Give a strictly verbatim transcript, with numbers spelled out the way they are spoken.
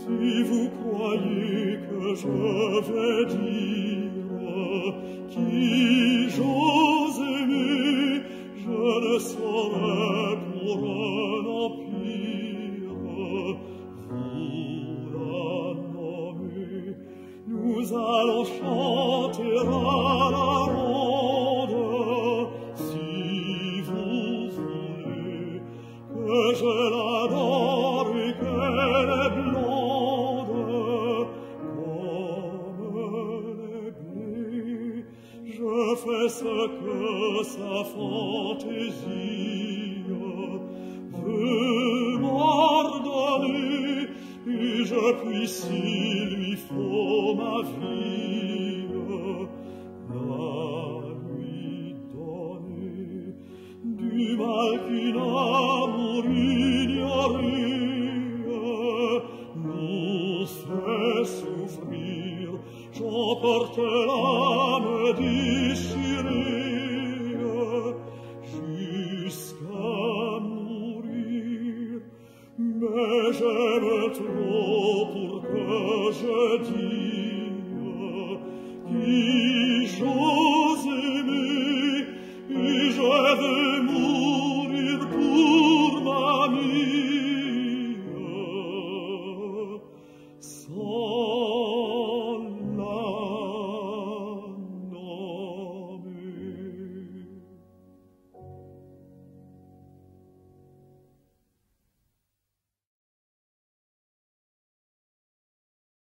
Si vous croyez que je vais dire qui j'ose aimer, je ne saurais pour un empire vous la nommer. Nous allons chanter à la ronde, si vous voulez que je l'adore et qu'elle est blonde comme les blés. Je fais ce que sa fantaisie veut m'ordonner, et je puis, s'il lui faut ma vie, la lui donner. Du mal qu'une amour ignorée nous fait souffrir, j'emporte l'âme déchirée jusqu'à mourir. Mais j'aime trop pour que je dise